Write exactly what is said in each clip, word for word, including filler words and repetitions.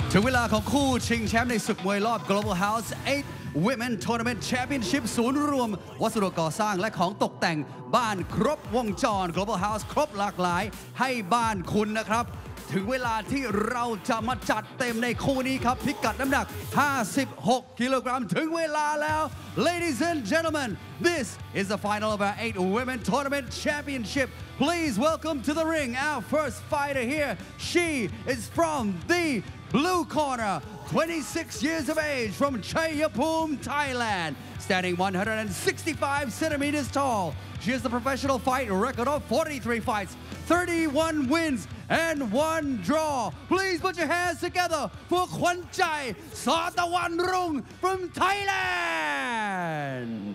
ถึงเวลาของคู่ชิงแชมป์ในศึกมวยรอบ Global House แปด Women Tournament Championship ศูนย์รวมวัสดุก่อสร้างและของตกแต่งบ้านครบวงจร Global House ครบหลากหลายให้บ้านคุณนะครับถึงเวลาที่เราจะมาจัดเต็มในคู่นี้ครับพิกัดน้ำหนักห้าสิบหกกิโลกรัมถึงเวลาแล้ว Ladies and gentlemen this is the final of our eight Women Tournament Championship please welcome to the ring our first fighter here she is from the blue corner twenty-six years of age from Chayapum Thailand standing one hundred sixty-five centimeters tall she has the professional fight record of forty-three fights thirty-one wins and one draw. Please put your hands together for Khwanchai Saotawanrung from Thailand.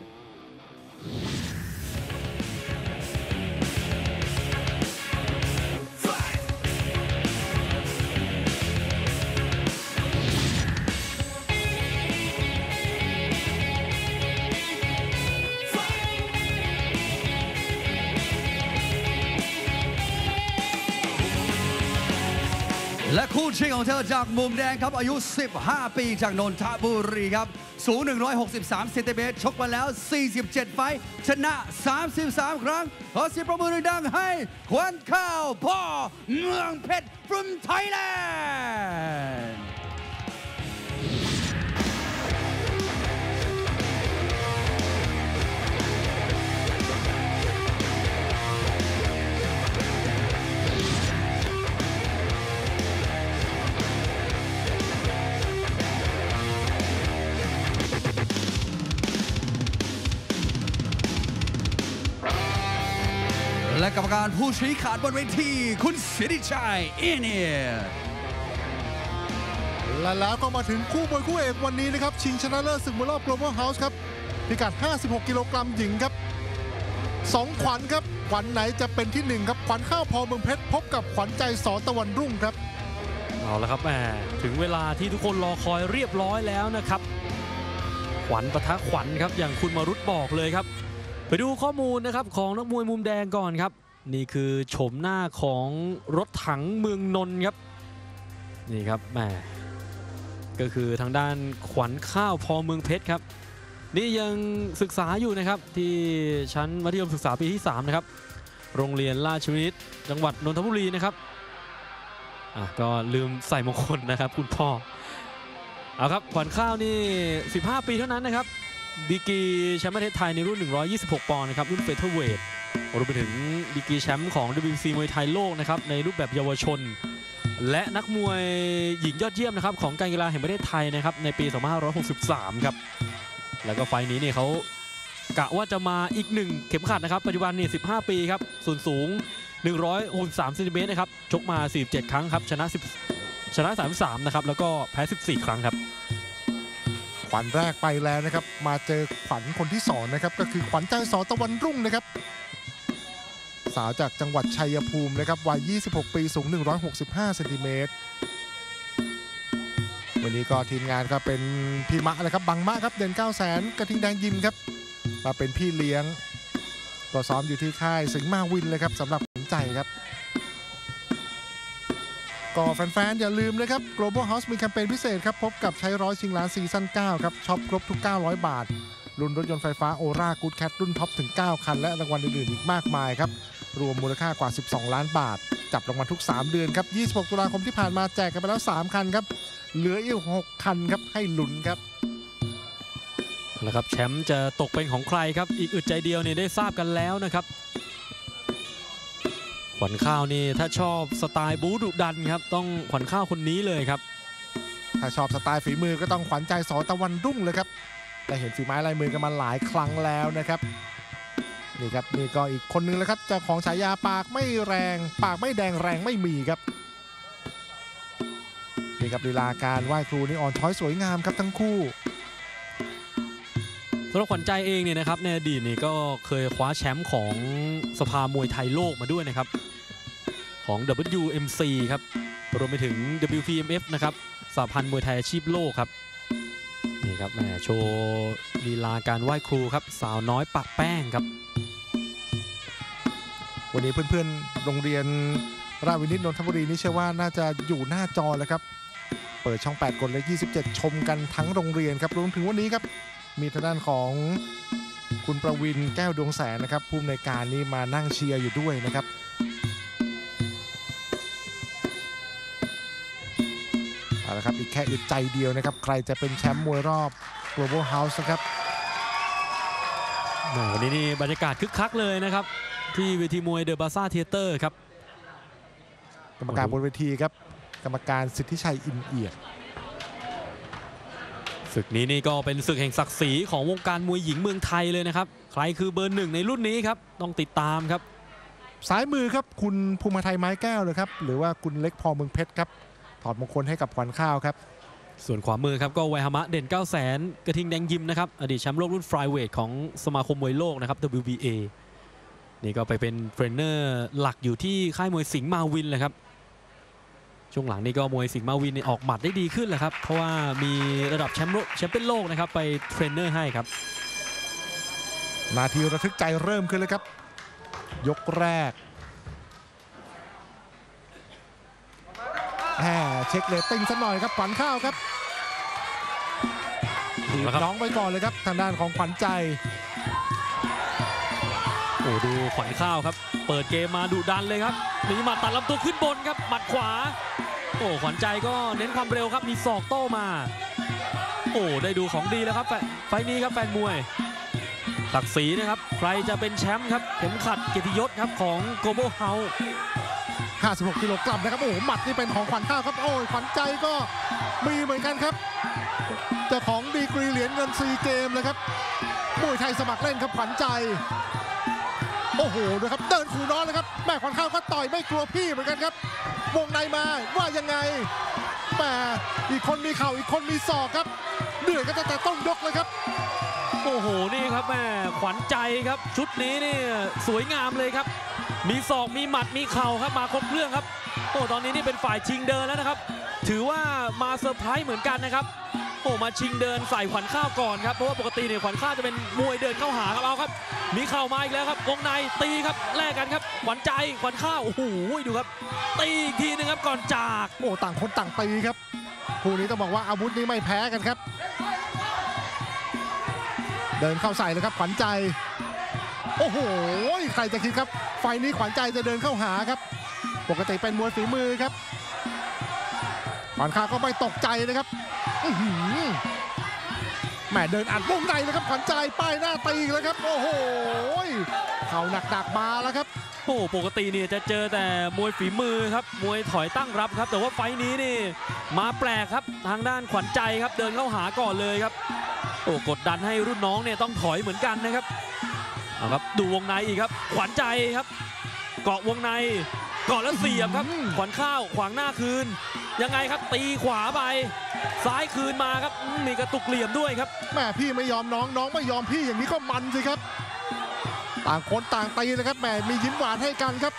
และคู่ชิงของเธอจากมุมแดงครับอายุสิบห้าปีจากนนทบุรีครับสูงหนึ่งร้อยหกสิบสามเซนติเมตรชกมาแล้วสี่สิบเจ็ดไฟท์ชนะสามสิบสามครั้งขอเสียงปรบมือดังให้ขวัญข้าวพ่อเมืองเพชร from Thailandและกรรมการผู้ชี้ขาดบนเวทีคุณสิทธิชัยอินเนียและแล้วก็มาถึงคู่มวยคู่เอกวันนี้นะครับชิงชนะเลิศศึกมวยรอบ Global House ครับพิกัดห้าสิบหกกิโลกรัมหญิงครับสองขวัญครับขวัญไหนจะเป็นที่หนึ่งครับขวัญข้าวพอเมืองเพชรพบกับขวัญใจสอตะวันรุ่งครับเอาละครับแหมถึงเวลาที่ทุกคนรอคอยเรียบร้อยแล้วนะครับขวัญปะทะขวัญครับอย่างคุณมารุตบอกเลยครับไปดูข้อมูลนะครับของนักมวยมุมแดงก่อนครับนี่คือโฉมหน้าของรถถังเมืองนนท์ครับนี่ครับแหมก็คือทางด้านขวัญข้าวพอเมืองเพชรครับนี่ยังศึกษาอยู่นะครับที่ชั้นมัธยมศึกษาปีที่สามนะครับโรงเรียนราชวินิตจังหวัดนนทบุรีนะครับอ่ะก็ลืมใส่มงคลนะครับคุณพ่อเอาครับขวัญข้าวนี่สิบห้าปีเท่านั้นนะครับดีกรีแชมป์ประเทศไทยในรุ่นหนึ่งร้อยยี่สิบหกปอนด์นะครับรุ่นเฟเธอร์เวทรวมไปถึงดีกรีแชมป์ของ ดับเบิลยู บี ซี มวยไทยโลกนะครับในรูปแบบเยาวชนและนักมวยหญิงยอดเยี่ยมนะครับของการกีฬาแห่งประเทศไทยนะครับในปีสองพันห้าร้อยหกสิบสามครับแล้วก็ไฟนี้เนี่ยเขากะว่าจะมาอีกหนึ่งเข็มขัดนะครับปัจจุบันนี่สิบห้าปีครับส่วนสูงหนึ่งร้อยหกสิบสามเซนติเมตรนะครับชกมาสี่สิบเจ็ดครั้งครับชนะ10ชนะสามสิบสามนะครับแล้วก็แพ้สิบสี่ครั้งครับขวัญแรกไปแล้วนะครับมาเจอขวัญคนที่สองนะครับก็คือขวัญใจสอตะวันรุ่งนะครับสาวจากจังหวัดชัยภูมินะครับวัยยี่สิบหกปีสูงหนึ่งร้อยหกสิบห้าเซนติเมตรวันนี้ก็ทีมงานก็เป็นพี่มะนะครับบังมะครับเด่นเก้าแสนกระทิงแดงยิมครับมาเป็นพี่เลี้ยงก็ซ้อมอยู่ที่ค่ายสิงห์มาวินเลยครับสำหรับขวัญใจครับก็แฟนๆอย่าลืมนะครับ Global House มีแคมเปญพิเศษครับพบกับใช้ร้อยชิงล้านซีซั่นเก้าครับช็อปครบทุกเก้าร้อยบาทรุ่นรถยนต์ไฟฟ้าโอรากูดแคทรุ่นท็อปถึงเก้าคันและรางวัลอื่นๆอีกมากมายครับรวมมูลค่ากว่าสิบสองล้านบาทจับรางวัลทุกสามเดือนครับยี่สิบหกตุลาคมที่ผ่านมาแจกกันไปแล้วสามคันครับเหลืออีกหกคันครับให้ลุ้นครับนะครับแชมป์จะตกเป็นของใครครับอีกอึดใจเดียวเนี่ยได้ทราบกันแล้วนะครับขวัญข้าวนี่ถ้าชอบสไตล์บู๊ดุดันครับต้องขวัญข้าวคนนี้เลยครับถ้าชอบสไตล์ฝีมือก็ต้องขวัญใจสอตะวันรุ่งเลยครับแต่เห็นฝีไม้ลายมือกันมาหลายครั้งแล้วนะครับนี่ครับนี่ก็อีกคนนึงแล้วครับเจ้าของฉายาปากไม่แรงปากไม่แดงแรงไม่มีครับนี่ครับลีลาการไหว้ครูนี่อ่อนช้อยสวยงามครับทั้งคู่สำหรับขวัญใจเองเนี่ยนะครับในอดีตนี่ก็เคยคว้าแชมป์ของสภามวยไทยโลกมาด้วยนะครับของ ดับเบิลยู เอ็ม ซี ครับรวมไปถึง ดับเบิลยู พี เอ็ม เอฟ นะครับสหพันธ์มวยไทยอาชีพโลกครับนี่ครับแหมโชว์ลีลาการไหว้ครูครับสาวน้อยปะแป้งครับวันนี้เพื่อนๆโรงเรียนราชวินิตนนทบุรีนี่เชื่อว่าน่าจะอยู่หน้าจอแล้วครับเปิดช่องแปดกดเลขยี่สิบเจ็ดชมกันทั้งโรงเรียนครับรวมถึงวันนี้ครับมีทางด้านของคุณประวินแก้วดวงแสนนะครับผู้อำนวยการนี้มานั่งเชียร์อยู่ด้วยนะครับเอาละครับอีกแค่อึดใจเดียวนะครับใครจะเป็นแชมป์มวยรอบ Global House นะครับวันนี้นี่บรรยากาศคึกคักเลยนะครับที่เวทีมวยเดอะบาซ่าเทเตอร์ครับกรรมการบนเวทีครับกรรมการสิทธิชัยอินเอียดศึกนี้นี่ก็เป็นศึกแห่งศักดิ์ศรีของวงการมวยหญิงเมืองไทยเลยนะครับใครคือเบอร์หนึ่งในรุ่นนี้ครับต้องติดตามครับซ้ายมือครับคุณภูมิไทยไม้แก้วเลยครับหรือว่าคุณเล็กพอเมืองเพชรครับถอดมงคลให้กับขวัญข้าวครับส่วนขวามือครับก็ไวฮามะเด่นเก้าแสนกระทิงแดงยิมนะครับอดีตแชมป์โลกรุ่นฟลายเวทของสมาคมมวยโลกนะครับ ดับเบิลยู บี เอ นี่ก็ไปเป็นเทรนเนอร์หลักอยู่ที่ค่ายมวยสิงห์มาวินเลยครับช่วงหลังนี่ก็มวยสิงห์มาวินออกหมัดได้ดีขึ้นแหละครับเพราะว่ามีระดับแชมป์โลกแชมป์เป็นโลกนะครับไปเทรนเนอร์ให้ครับนาทีระทึกใจเริ่มขึ้นเลยครับยกแรกแหมเช็คเรตติ้งสักหน่อยครับขวัญข้าวครับถีบน้องไปก่อนเลยครับทางด้านของขวัญใจโอ้ดูขวัญข้าวครับเปิดเกมมาดุดันเลยครับหนีหมัดตัดลำตัวขึ้นบนครับหมัดขวาโอ้ขวัญใจก็เน้นความเร็วครับมีศอกโต้มาโอ้ได้ดูของดีแล้วครับไฟนี้ครับแฟนมวยศักดิ์ศรีนะครับใครจะเป็นแชมป์ครับเข็มขัดเกียรติยศครับของ Global House ห้าสิบหกกิโลกรัมนะครับโอ้หมัดนี่เป็นของขวัญข้าวครับโอ้ยขวัญใจก็มีเหมือนกันครับเจ้าของดีกรีเหรียญเงินซีเกมนะครับมวยไทยสมัครเล่นครับขวัญใจโอ้โหดูครับเดินขู่น้องเลยครับแม่ขวัญข้าวก็ต่อยไม่กลัวพี่เหมือนกันครับวงในมาว่ายังไงแม่อีกคนมีเข่าอีกคนมีศอกครับเดือดก็ตั้งแต่ต้นยกเลยครับโอ้โหนี่ครับแม่ขวัญใจครับชุดนี้นี่สวยงามเลยครับมีศอกมีหมัดมีเข่าครับมาครบเครื่องครับโอ้ตอนนี้นี่เป็นฝ่ายชิงเดินแล้วนะครับถือว่ามาเซอร์ไพรส์เหมือนกันนะครับโอ้มาชิงเดินใส่ขวัญข้าวก่อนครับเพราะว่าปกติเนี่ยขวัญข้าวจะเป็นมวยเดินเข้าหาครับเอาครับมีเข่ามาอีกแล้วครับวงในตีครับแลกกันครับขวัญใจขวัญข้าวโอ้โหดูครับตีอีกทีนึงครับก่อนจากโอ้ต่างคนต่างตีครับคู่นี้ต้องบอกว่าอาวุธนี้ไม่แพ้กันครับเดินเข้าใส่เลยครับขวัญใจโอ้โหใครจะคิดครับไฟนี้ขวัญใจจะเดินเข้าหาครับปกติเป็นมวยฝีมือครับขวัญข้าวก็ไม่ตกใจนะครับแหมเดินอัดวงในเลยครับขวัญใจป้ายหน้าตีเลยครับโอ้โหเข่าหนักๆมาแล้วครับโอ้ปกติเนี่ยจะเจอแต่มวยฝีมือครับมวยถอยตั้งรับครับแต่ว่าไฟนี้นี่มาแปลกครับทางด้านขวัญใจครับเดินเข้าหาก่อนเลยครับโอ้กดดันให้รุ่นน้องเนี่ยต้องถอยเหมือนกันนะครับเอาครับดูวงในอีกครับขวัญใจครับเกาะวงในเกาะแล้วเสียบครับขวัญข้าวขวางหน้าคืนยังไงครับตีขวาไปซ้ายคืนมาครับมีกระตุกเหลี่ยมด้วยครับแม่พี่ไม่ยอมน้องน้องไม่ยอมพี่อย่างนี้ก็มันสิครับต่างคนต่างตีเลยครับแม่มียิ้มหวานให้กันครับ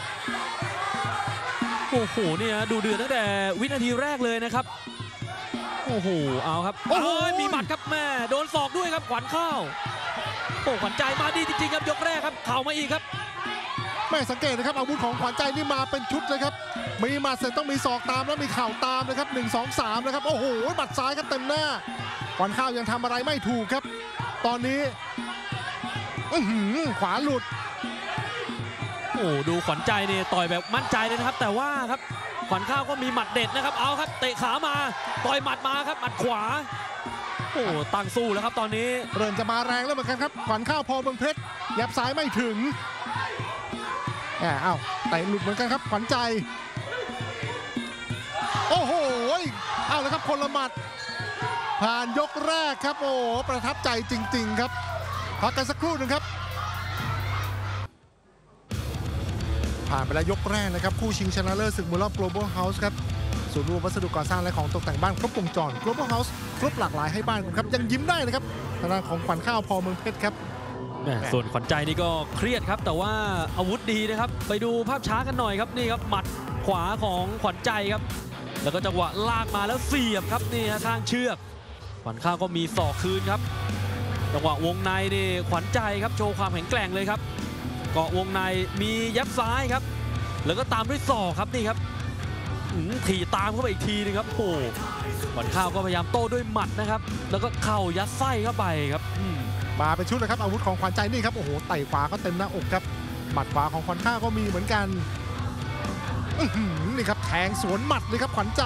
โอ้โหเนี่ยดูเดือดตั้งแต่วินาทีแรกเลยนะครับโอ้โหเอาครับโอ้ยมีหมัดครับแม่โดนศอกด้วยครับขวัญข้าวโอ้ขวัญใจมาดีจริงๆครับยกแรกครับเข่ามาอีกครับแม่สังเกตนะครับอาวุธของขวัญใจนี่มาเป็นชุดเลยครับมีหมัดเสร็จต้องมีศอกตามแล้วมีเข่าตามนะครับหนึ่ง สอง สามนะครับโอ้โหหมัดซ้ายครับเต็มหน้าขวัญข้าวยังทำอะไรไม่ถูกครับตอนนี้อื้อหือขวาหลุดโอ้ดูขวัญใจเนี่ยต่อยแบบมั่นใจเลยนะครับแต่ว่าครับขวัญข้าวก็มีหมัดเด็ดนะครับเอาครับเตะขามาต่อยหมัดมาครับหมัดขวาโอ้ตั้งสู้แล้วครับตอนนี้เริ่มจะมาแรงแล้วเหมือนกันครับขวัญข้าวพอเมืองเพชรยับซ้ายไม่ถึงแอบอ้าวเตะหลุดเหมือนกันครับขวัญใจโอ้โหเอาเลยครับคนละหมัดผ่านยกแรกครับโอ้ประทับใจจริงๆครับพักกันสักครู่หนึ่งครับผ่านไปแล้วยกแรกนะครับคู่ชิงชนะเลิศศึกมวยรอบ Global House ครับศูนย์รวมวัสดุก่อสร้างและของตกแต่งบ้านครบวงจร Global House ครบหลากหลายให้บ้านคุณครับยังยิ้มได้นะครับทางด้านของขวัญข้าวพอเมืองเพชรครับส่วนขวัญใจนี่ก็เครียดครับแต่ว่าอาวุธดีนะครับไปดูภาพช้ากันหน่อยครับนี่ครับหมัดขวาของขวัญใจครับแล้วก็จังหวะลากมาแล้วเสียบครับนี่ข้างเชือกขวัญข้าวก็มีศอกคืนครับจังหวะวงในนี่ขวัญใจครับโชว์ความแข็งแกร่งเลยครับเกาะวงในมียับซ้ายครับแล้วก็ตามด้วยศอกครับนี่ครับถีตามเข้าไปอีกทีนึงครับโอ้ขวัญข้าวก็พยายามโต้ด้วยหมัดนะครับแล้วก็เข่ายัดไส้เข้าไปครับมาเป็นชุดเลยครับอาวุธของขวัญใจนี่ครับโอ้โหไต่ขวาก็เต็มหน้าอกครับหมัดขวาของขวัญข้าวก็มีเหมือนกันนี่ครับแทงสวนหมัดเลยครับขวัญใจ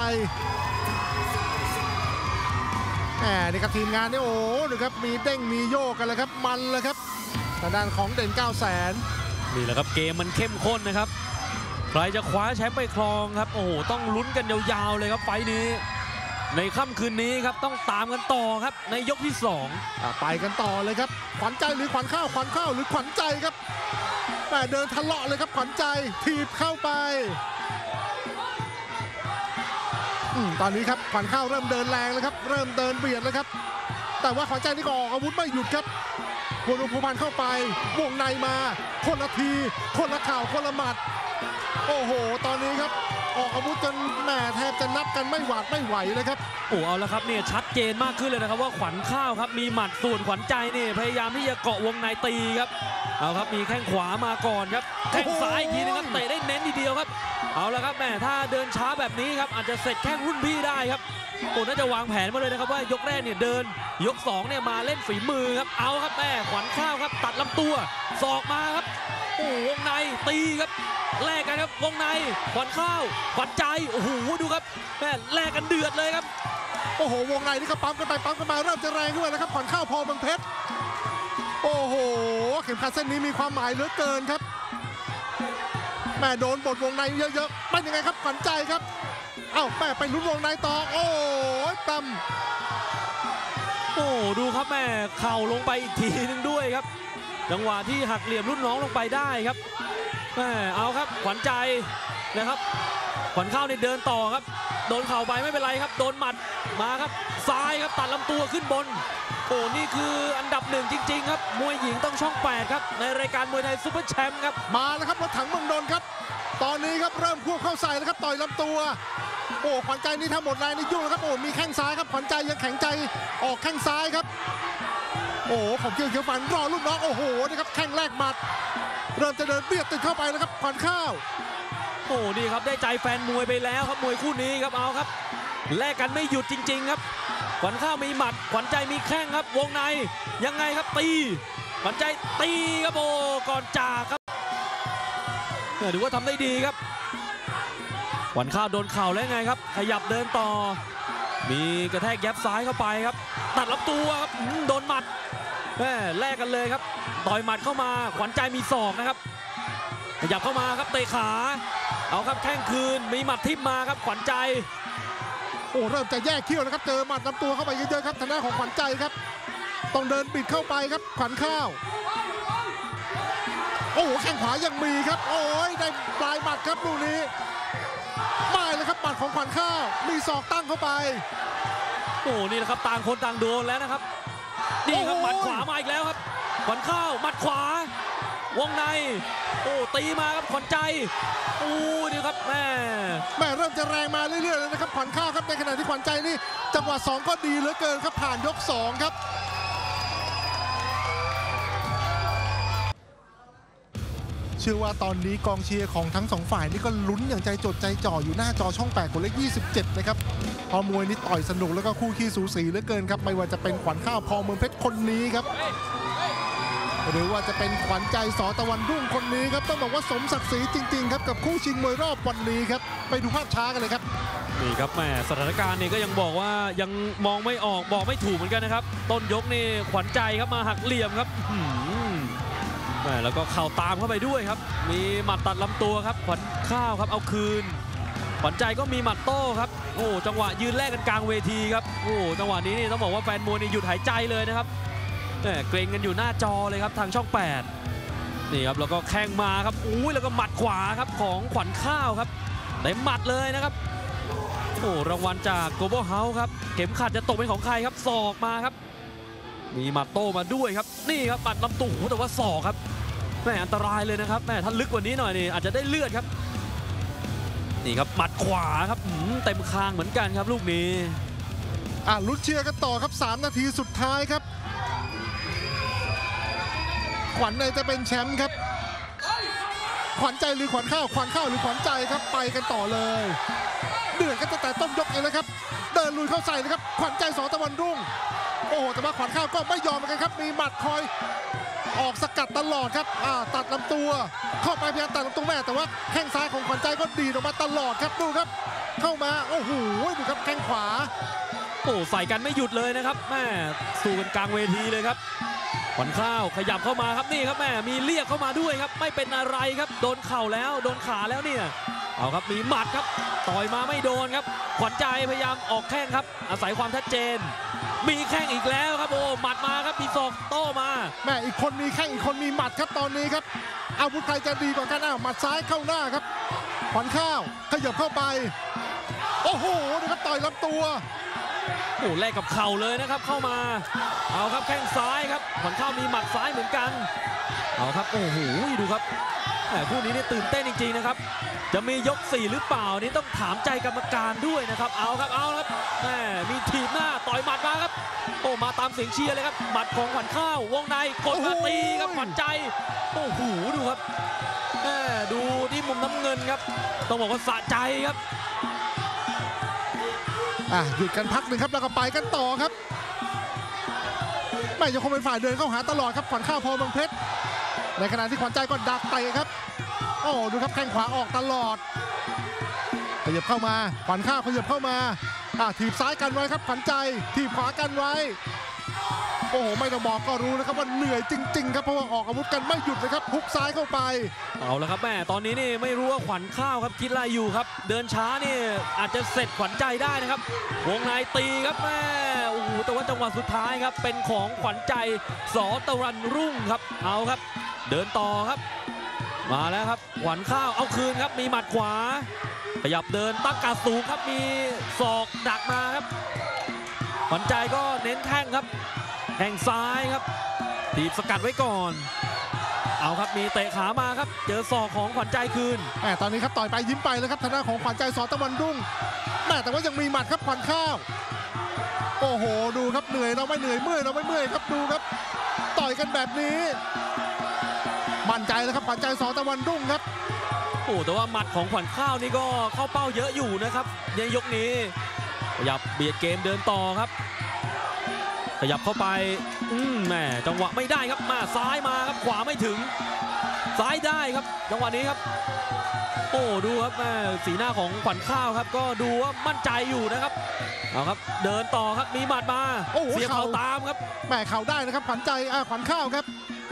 แหมนี่ครับทีมงานนี่โอ้ดูครับมีเด้งมีโยกกันเลยครับมันเลยครับทางด้านของเด่นเก้าแสนนี่แหละครับเกมมันเข้มข้นนะครับใครจะคว้าแชมป์ไปครองครับโอ้โหต้องลุ้นกันยาวๆเลยครับไฟนี้ในค่ำคืนนี้ครับต้องตามกันต่อครับในยกที่สองไปกันต่อเลยครับขวัญใจหรือขวัญข้าวขวัญข้าวหรือขวัญใจครับแต่เดินทะเลาะเลยครับขวัญใจถีบเข้าไปตอนนี้ครับขวัญข้าวเริ่มเดินแรงแล้วครับเริ่มเดินเบียดแล้วครับแต่ว่าขวัญใจนี่ก็ออกอาวุธไม่หยุดครับวนอุปพันธ์เข้าไปวงในมาคนละทีคนละข่าวคนละหมัดโอ้โหตอนนี้ครับออกอาวุธจนแหมแทบจะนับกันไม่หวาดไม่ไหวเลยครับโอ้เอาแล้วครับเนี่ยชัดเจนมากขึ้นเลยนะครับว่าขวัญข้าวครับมีหมัดส่วนขวัญใจนี่พยายามที่จะเกาะวงในตีครับเอาครับมีแข้งขวามาก่อนครับแข้งซ้ายอีกทีนึงครับเตะได้เน้นทีเดียวครับเอาละครับแหมถ้าเดินช้าแบบนี้ครับอาจจะเสร็จแข้งรุ่นพี่ได้ครับโอ้น่าจะวางแผนมาเลยนะครับว่ายกแรกเนี่ยเดินยกสองเนี่ยมาเล่นฝีมือครับเอาครับแม่ขวัญข้าวครับตัดลำตัวศอกมาครับโอ้วงในตีครับแลกกันครับวงในขวัญข้าวขวัญใจโอ้โหดูครับแม่แลกกันเดือดเลยครับโอ้โหวงในนี่ก็ปั๊มกันไปปั๊มกันมาเริ่มจะแรงขึ้นแล้วครับขวัญข้าวพอเมืองเพชรโอ้โหเข็มขัดเส้นนี้มีความหมายเหลือเกินครับแม่โดนบดวงในเยอะๆเป็นยังไงครับขวัญใจครับเอ้าแม่ไปลุ้นวงในต่อโอ้ยตั้มโอ้ดูครับแม่เข่าลงไปอีกทีนึงด้วยครับจังหวะที่หักเหลี่ยมรุ่นน้องลงไปได้ครับแม่เอาครับขวัญใจนะครับขวัญข้าวเนี่ยเดินต่อครับโดนเข่าไปไม่เป็นไรครับโดนหมัดมาครับซ้ายครับตัดลำตัวขึ้นบนโอ้นี่คืออันดับหนึ่งจริงๆครับมวยหญิงต้องช่องแปดครับในรายการมวยไทยซุปเปอร์แชมป์ครับมาแล้วครับรถถังเมืองนนท์ครับตอนนี้ครับเริ่มควบเข้าใส่แล้วครับต่อยลำตัวโอ้ขวัญใจนี่ถ้าหมดแรงนี่ยุ่งแล้วครับโอ้มีแข้งซ้ายครับขวัญใจยังแข็งใจออกแข้งซ้ายครับโอ้ของเกี่ยวเขียวฝันรอลูกน้องโอ้โหนะครับแข้งแรกหมัดเริ่มจะเดินเบียดติดเข้าไปแล้วครับขวัญข้าวโอ้นี่ครับได้ใจแฟนมวยไปแล้วครับมวยคู่นี้ครับเอาครับแลกกันไม่หยุดจริงๆครับขวัญข้าวมีหมัดขวัญใจมีแข้งครับวงในยังไงครับตีขวัญใจตีครับโอ้ก่อนจากครับถือว่าทำได้ดีครับขวัญข้าวโดนเข่าแล้วไงครับขยับเดินต่อมีกระแทกแยบซ้ายเข้าไปครับตัดลำตัวครับโดนหมัดแม่แลกกันเลยครับต่อยหมัดเข้ามาขวัญใจมีศอกนะครับขยับเข้ามาครับเตะขาเอาครับแข้งคืนมีหมัดทิ่มมาครับขวัญใจโอ้เริ่มจะแยกเขี้ยวนะครับเจอหมัดลำตัวเข้าไปเยอะๆครับทางด้านของขวัญใจครับต้องเดินปิดเข้าไปครับขวัญข้าวโอ้แข้งขวายังมีครับโอ้ยได้ปลายหมัดครับลูกนี้ไม่เลยครับหมัดของขวัญข้าวมีศอกตั้งเข้าไปโอ้นี่แหละครับต่างคนต่างโดนแล้วนะครับนี่ครับหมัดขวามาอีกแล้วครับขวัญข้าวหมัดขวาวงในโอ้ตีมาครับขวัญใจโอ้นี่ครับแม่แม่เริ่มจะแรงมาเรื่อยๆเลยนะครับขวัญข้าวครับในขณะที่ขวัญใจนี่จังหวะสองก็ดีเหลือเกินครับผ่านยกสองครับเชื่อว่าตอนนี้กองเชียร์ของทั้งสองฝ่ายนี่ก็ลุ้นอย่างใจจดใจจ่ออยู่หน้าจอช่องแปดกดเลขยี่สิบเจ็ดนะครับพอมวยนี่ต่อยสนุกแล้วก็คู่ขี้สูสีเหลือเกินครับไม่ว่าจะเป็นขวัญข้าวพอเมืองเพชรคนนี้ครับหรือว่าจะเป็นขวัญใจสอตะวันรุ่งคนนี้ครับต้องบอกว่าสมศักดิ์ศรีจริงๆครับกับคู่ชิงมวยรอบวันนี้ครับไปดูภาพช้ากันเลยครับนี่ครับแม่สถานการณ์นี่ก็ยังบอกว่ายังมองไม่ออกบอกไม่ถูกเหมือนกันนะครับต้นยกนี่ขวัญใจครับมาหักเหลี่ยมครับแม่แล้วก็เข่าตามเข้าไปด้วยครับมีหมัดตัดลำตัวครับขวัญข้าวครับเอาคืนขวัญใจก็มีหมัดโต้ครับโอ้จังหวะยืนแลกกันกลางเวทีครับโอ้จังหวะนี้นี่ต้องบอกว่าแฟนมวยนี่หยุดหายใจเลยนะครับเกรงกันอยู่หน้าจอเลยครับทางช่องแปดนี่ครับแล้วก็แข้งมาครับอุ้ยแล้วก็หมัดขวาครับของขวัญข้าวครับเต็มหมัดเลยนะครับโอ้รางวัลจาก Global House ครับเข็มขัดจะตกเป็นของใครครับศอกมาครับมีหมัดโต้มาด้วยครับนี่ครับหมัดลำตัวแต่ว่าศอกครับแม่อันตรายเลยนะครับแม่ถ้าลึกกว่านี้หน่อยนี่อาจจะได้เลือดครับนี่ครับหมัดขวาครับเต็มคางเหมือนกันครับลูกนี้อ่ะลุ้นเชียร์กันต่อครับสามนาทีสุดท้ายครับขวัญในจะเป็นแชมป์ครับขวัญใจหรือขวัญข้าวขวัญข้าวหรือขวัญใจครับไปกันต่อเลยเดือดกันตั้งแต่ต้นยกเองเลยครับเดินลุยเข้าใส่เลยครับขวัญใจสอตะวันรุ่งโอ้โหแต่ว่าขวัญข้าวก็ไม่ยอมเหมือนกันครับมีหมัดคอยออกสกัดตลอดครับอ่าตัดลำตัวเข้าไปพยายามตัดลำตัวแม่แต่ว่าแข้งซ้ายของขวัญใจก็ดีดออกมาตลอดครับดูครับเข้ามาโอ้โหดูครับแข้งขวาโอ้ใส่กันไม่หยุดเลยนะครับแม่สู้กันกลางเวทีเลยครับขวัญข้าวขยับเข้ามาครับนี่ครับแม่มีเรียกเข้ามาด้วยครับไม่เป็นอะไรครับโดนเข่าแล้วโดนขาแล้วเนี่ยเอาครับมีหมัดครับต่อยมาไม่โดนครับขวัญใจพยายามออกแข้งครับอาศัยความชัดเจนมีแข้งอีกแล้วครับโอ้หมัดมาครับมีศอกโต้มาแม่อีกคนมีแข้งอีกคนมีหมัดครับตอนนี้ครับอาวุธใครจะดีกว่ากันอ้าวหมัดซ้ายเข้าหน้าครับขวัญข้าวขยับเข้าไปโอ้โหนะครับต่อยลำตัวโอ้แลกกับเข่าเลยนะครับเข้ามาเอาครับแข้งซ้ายครับขวัญข้าวมีหมัดซ้ายเหมือนกันเอาครับโอ้โหดูครับแต่คู่นี้นี่ตื่นเต้นจริงๆนะครับจะมียกสี่หรือเปล่านี่ต้องถามใจกรรมการด้วยนะครับเอาครับเอาครับแหมมีถีบหน้าต่อยหมัดมาครับโอ้มาตามเสียงเชียร์เลยครับหมัดของขวัญข้าววงในกดมาตีครับขวัญใจโอ้โหดูครับแหมดูที่มุมน้ำเงินครับต้องบอกว่าสะใจครับอ่ะหยุดกันพักหนึ่งครับแล้วก็ไปกันต่อครับแม่ยังคงเป็นฝ่ายเดินเข้าหาตลอดครับขวัญข้าวพอเมืองเพชรในขณะที่ขวัญใจก็ดักเตะครับโอ้ดูครับแข้งขวาออกตลอดขยับเข้ามาขวัญข้าวขยับเข้ามาอ่ะถีบซ้ายกันไว้ครับขวัญใจถีบขวากันไว้โอ้โหไม่ต้องบอกก็รู้นะครับว่าเหนื่อยจริงๆครับเพราะว่าออกอาวุธกันไม่หยุดเลยครับฮุกซ้ายเข้าไปเอาละครับแม่ตอนนี้นี่ไม่รู้ว่าขวัญข้าวครับคิดอะไรอยู่ครับเดินช้านี่อาจจะเสร็จขวัญใจได้นะครับวงในตีครับแม่โอ้โหแต่ว่าจังหวะสุดท้ายครับเป็นของขวัญใจสอตะวันรุ่งครับเอาครับเดินต่อครับมาแล้วครับขวัญข้าวเอาคืนครับมีหมัดขวาขยับเดินตั้งการสูงครับมีศอกดักมาครับขวัญใจก็เน้นแข้งครับแข้งซ้ายครับถีบสกัดไว้ก่อนเอาครับมีเตะขามาครับเจอศอกของขวัญใจคืนแม่ตอนนี้ครับต่อยไปยิ้มไปแล้วครับทางด้านของขวัญใจสอตะวันรุ่งแม่แต่ว่ายังมีหมัดครับขวัญข้าวโอ้โหดูครับเหนื่อยเราไม่เหนื่อยเมื่อยเราไม่เมื่อยครับดูครับต่อยกันแบบนี้มั่นใจแล้วครับขวัญใจสอตะวันรุ่งครับโอ้แต่ว่าหมัดของขวัญข้าวนี่ก็เข้าเป้าเยอะอยู่นะครับในยกนี้ขยับเบียดเกมเดินต่อครับขยับเข้าไปอืมแหมจังหวะไม่ได้ครับมาซ้ายมาครับขวาไม่ถึงซ้ายได้ครับจังหวะนี้ครับโอ้ดูครับแม่สีหน้าของขวัญข้าวครับก็ดูว่ามั่นใจอยู่นะครับเอาครับเดินต่อครับมีหมัดมาเสียบเข่าตามครับแม่เข่าได้นะครับขวัญใจอ่าขวัญข้าวครับ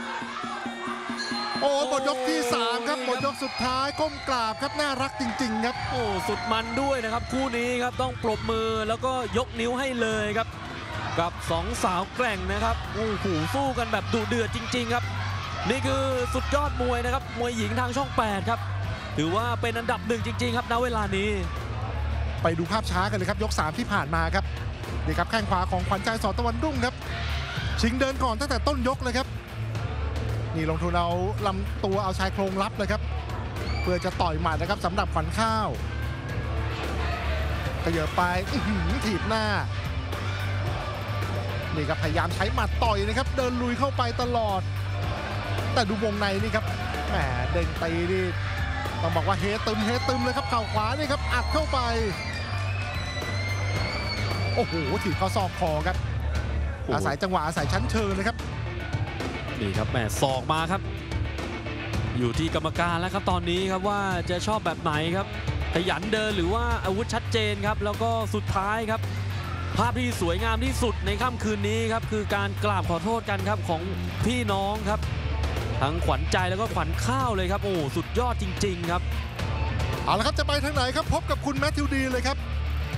โอ้หมดยกที่สามครับหมดยกสุดท้ายก้มกราบครับน่ารักจริงๆครับโอ้สุดมันด้วยนะครับคู่นี้ครับต้องปรบมือแล้วก็ยกนิ้วให้เลยครับกับสองสาวแกร่งนะครับโอ้โหสู้กันแบบดุเดือดจริงๆครับนี่คือสุดยอดมวยนะครับมวยหญิงทางช่องแปดครับถือว่าเป็นอันดับหนึ่งจริงๆครับณเวลานี้ไปดูภาพช้ากันเลยครับยกสามที่ผ่านมาครับนี่ครับแข้งขวาของขวัญใจสอตะวันรุ่งครับชิงเดินก่อนตั้งแต่ต้นยกเลยครับนี่ลงทุนเอาลำตัวเอาชายโครงรับเลยครับเพื่อจะต่อยหมัดนะครับสำหรับขวัญข้าวขยับไปถีบหน้านี่ครับพยายามใช้หมัดต่อยนะครับเดินลุยเข้าไปตลอดแต่ดูวงในนี่ครับแหมเด้งตีนี่ต้องบอกว่าเฮตึมเฮตึมเลยครับเข่าขวานี่ครับอัดเข้าไปโอ้โหถีบเข้าซอกคอครับอาศัยจังหวะอาศัยชั้นเชิงเลยครับนี่ครับแหมศอกมาครับอยู่ที่กรรมการแล้วครับตอนนี้ครับว่าจะชอบแบบไหนครับขยันเดินหรือว่าอาวุธชัดเจนครับแล้วก็สุดท้ายครับภาพที่สวยงามที่สุดในค่ำคืนนี้ครับคือการกราบขอโทษกันครับของพี่น้องครับทั้งขวัญใจแล้วก็ขวัญข้าวเลยครับโอ้สุดยอดจริงๆครับเอาละครับจะไปทางไหนครับพบกับคุณแมทธิวดีเลยครับ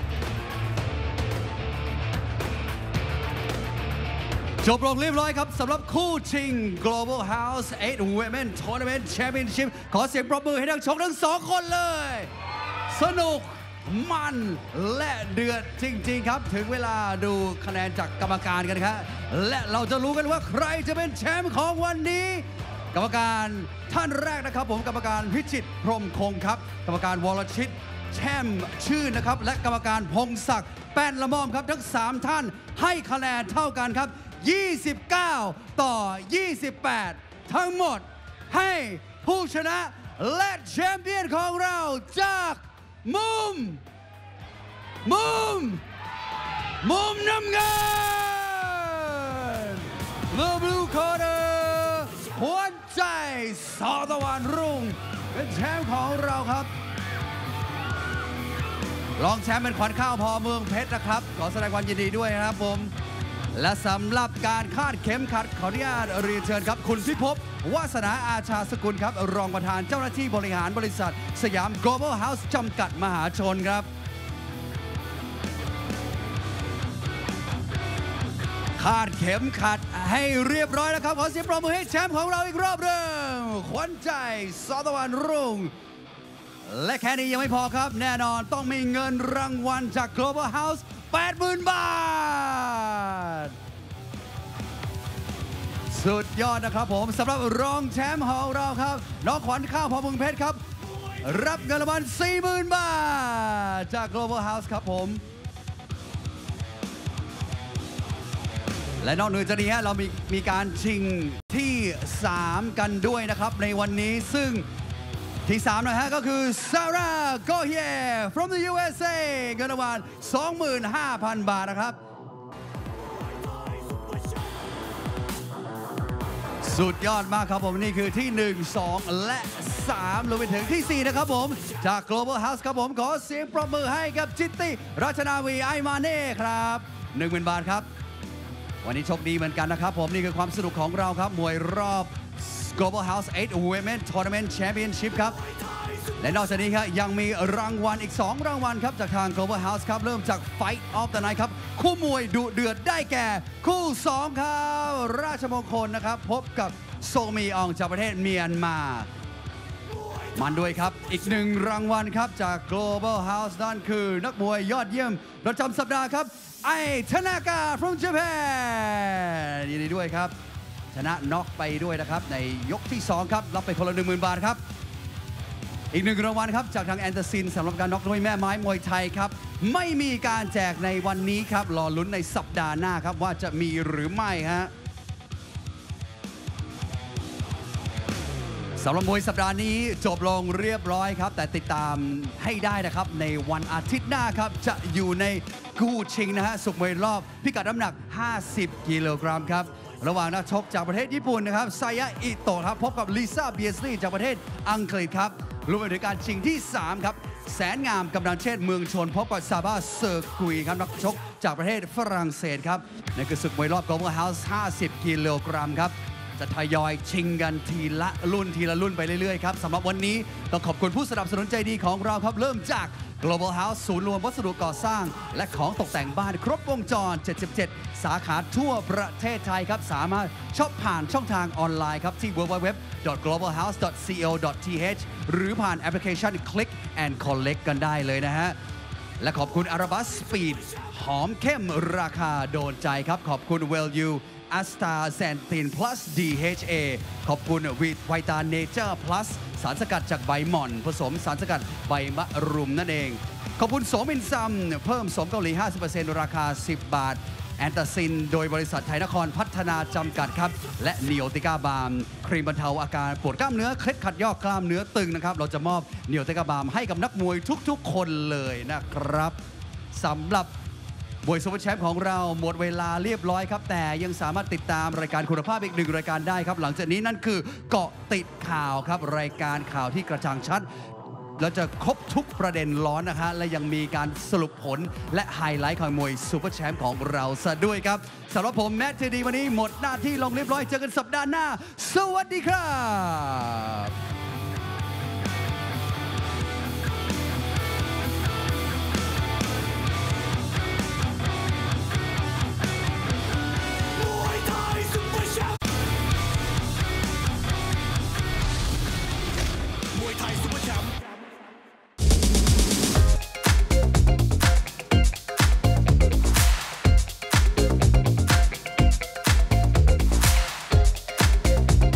จบลงเรียบร้อยครับสำหรับคู่ชิง Global House เอ็ด Women Tournament Championship ขอเสียงปรบมือให้นักชกทั้งสองคนเลยสนุกมันและเดือดจริงๆครับถึงเวลาดูคะแนนจากกรรมการกันครับและเราจะรู้กันว่าใครจะเป็นแชมป์ของวันนี้กรรมการท่านแรกนะครับผมกรรมการพิจิตรพรหมคงครับกรรมการวรชิตแช่มชื่นนะครับและกรรมการพงศักดิ์แป้นละม่อมครับทั้งสามท่านให้คะแนนเท่ากันครับยี่สิบเก้าต่อยี่สิบแปดทั้งหมดให้ผู้ชนะและแชมเปี้ยนของเราจากมุมมุมมุมน้ำเงิน The Blue Corner หวนใจสอตะวันรุ่งเป็นแชมป์ของเราครับรองแชมป์เป็นขวัญข้าวพอเมืองเพชรนะครับขอแสดงความยินดีด้วยนะครับผมและสำหรับการคาดเข็มขัดขออนุญาตเรียนเชิญครับคุณพิภพวาสนาอาชาสกุลครับรองประธานเจ้าหน้าที่บริหารบริษัทสยาม Global House จำกัดมหาชนครับคาดเข็มขัดให้เรียบร้อยแล้วครับขอเสียงปรบมือให้แชมป์ของเราอีกรอบหนึ่งขวัญใจสอตะวันรุ่งและแค่นี้ยังไม่พอครับแน่นอนต้องมีเงินรางวัลจาก Global House แปดหมื่น บาทสุดยอดนะครับผมสำหรับรองแชมป์ของเราครับน้องขวัญข้าวพอเมืองเพชรครับรับเงินรางวัล สี่หมื่น บาทจาก Global House ครับผมและนอกเหนือจากนี้เรามีมีการชิงที่สามกันด้วยนะครับในวันนี้ซึ่งที่สามนะฮะก็คือ Sarah Gohier from the ยู เอส เอ เงินรางวัล สองหมื่นห้าพัน บาทนะครับสุดยอดมากครับผมนี่คือที่หนึ่ง สอง และสามรวมไปถึงที่สี่นะครับผมจาก Global House ครับผมขอเสียงปรบมือให้กับจิตติรัชนาวีไอมาเน่ครับ หนึ่งหมื่น บาทครับวันนี้โชคดีเหมือนกันนะครับผมนี่คือความสนุกของเราครับมวยรอบ Global House แปด Women Tournament Championship ครับและนอกจากนี้ครับยังมีรางวัลอีกสองรางวัลครับจากทาง Global House ครับเริ่มจาก Fight of the Night ครับคู่มวยดุเดือดได้แก่คู่สองครับราชมงคลนะครับพบกับโซมีอองจากประเทศเมียนมามันด้วยครับอีกหนึ่งรางวัลครับจาก Global House นั่นคือนักมวยยอดเยี่ยมประจำสัปดาห์ครับไอทนากา from Japan ยินดีด้วยครับชนะน็อกไปด้วยนะครับในยกที่สองครับรับไปคนละ หนึ่งหมื่น บาทครับอีกหนึ่งรางวัลครับจากทางแอนเดอร์ซินสำหรับการน็อกด้วยแม่ไม้มวยไทยครับไม่มีการแจกในวันนี้ครับรอลุ้นในสัปดาห์หน้าครับว่าจะมีหรือไม่ฮะสำหรับมวยสัปดาห์นี้จบลงเรียบร้อยครับแต่ติดตามให้ได้นะครับในวันอาทิตย์หน้าครับจะอยู่ในคู่ชิงนะฮะสุกมวยรอบพิกัดน้ำหนักห้าสิบกิโลกรัมครับระหว่างนักชกจากประเทศญี่ปุ่นนะครับไซยะอิโตะครับพบกับลิซ่าเบียสลีจากประเทศอังกฤษครับรวมไปถึงการชิงที่สามครับแสนงามกำนันเชษเมืองชนพบกับซาบาเซอร์กุยครับนักชกจากประเทศฝรั่งเศสครับในคือศึกมวยรอบ Global House ห้าสิบกิโลกรัมครับจะทยอยชิงกันทีละรุ่นทีละรุ่นไปเรื่อยๆครับสำหรับวันนี้ต้องขอบคุณผู้สนับสนุนใจดีของเราครับเริ่มจาก Global House ศูนย์รวมวัสดุก่อสร้างและของตกแต่งบ้านครบวงจรเจ็ดสิบเจ็ดสาขาทั่วประเทศไทยครับสามารถช็อปผ่านช่องทางออนไลน์ครับที่ ดับเบิลยู ดับเบิลยู ดับเบิลยู ดอท global house ดอท ซี โอ ดอท ที เอช หรือผ่านแอปพลิเคชัน Click and Collect กันได้เลยนะฮะและขอบคุณอาราบัสสปีดหอมเข้มราคาโดนใจครับขอบคุณ Well Youอัสตาแซนติน plus ดี เอช เอ ขอบคุณวิตไวตาเนเจอร์ plus สารสกัดจากใบหม่อนผสมสารสกัดใบมะรุมนั่นเองขอบคุณโสมินซัมเพิ่มโสมเกาหลี ห้าสิบเปอร์เซ็นต์ ราคาสิบบาทแอนตาซินโดยบริษัทไทยนครพัฒนาจำกัดครับและนีโอติก้าบาล์มครีมบรรเทาอาการปวดกล้ามเนื้อเคล็ดขัดยอกกล้ามเนื้อตึงนะครับเราจะมอบนีโอติก้าบาล์มให้กับนักมวยทุกๆคนเลยนะครับสำหรับมวยซุปเปอร์แชมป์ของเราหมดเวลาเรียบร้อยครับแต่ยังสามารถติดตามรายการคุณภาพอีกหนึ่งรายการได้ครับหลังจากนี้นั่นคือเกาะติดข่าวครับรายการข่าวที่กระจ่างชัดเราจะครบทุกประเด็นร้อนนะฮะและยังมีการสรุปผลและไฮไลท์ของมวยซุปเปอร์แชมป์ของเราซะด้วยครับสำหรับผมแมทเทอร์ดีวันนี้หมดหน้าที่ลงเรียบร้อยเจอกันสัปดาห์หน้าสวัสดีครับ